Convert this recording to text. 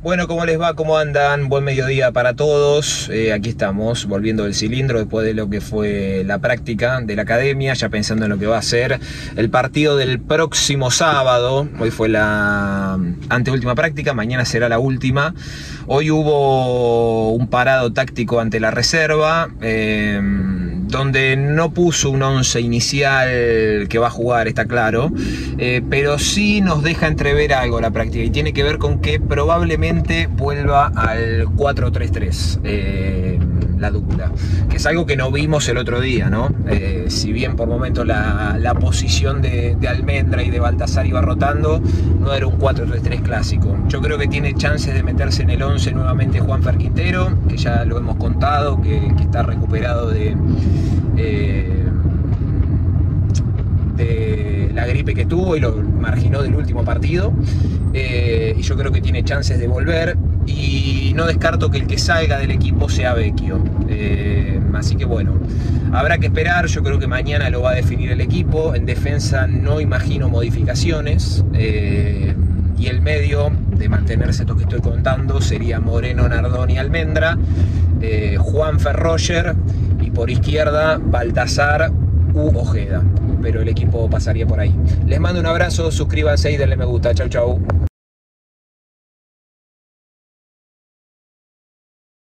Bueno, ¿cómo les va? ¿Cómo andan? Buen mediodía para todos. Aquí estamos, volviendo del cilindro después de lo que fue la práctica de la academia, ya pensando en lo que va a ser el partido del próximo sábado. Hoy fue la anteúltima práctica, mañana será la última. Hoy hubo un parado táctico ante la reserva, donde no puso un 11 inicial que va a jugar, está claro, pero sí nos deja entrever algo la práctica, y tiene que ver con que probablemente vuelva al 4-3-3, la dupla, que es algo que no vimos el otro día, ¿no? Si bien por momentos la posición de Almendra y de Baltasar iba rotando, no era un 4-3-3 clásico. Yo creo que tiene chances de meterse en el 11 nuevamente Juanfer Quintero, que ya lo hemos contado, que está recuperado de la gripe que tuvo y lo marginó del último partido, y yo creo que tiene chances de volver, y no descarto que el que salga del equipo sea Vecchio, así que bueno, habrá que esperar. Yo creo que mañana lo va a definir el equipo. En defensa no imagino modificaciones, y el medio de mantenerse esto que estoy contando sería Moreno, Nardoni y Almendra, Juanfer, Roger, y por izquierda Baltasar u Ojeda, pero el equipo pasaría por ahí. Les mando un abrazo, suscríbanse y denle me gusta. Chau chau.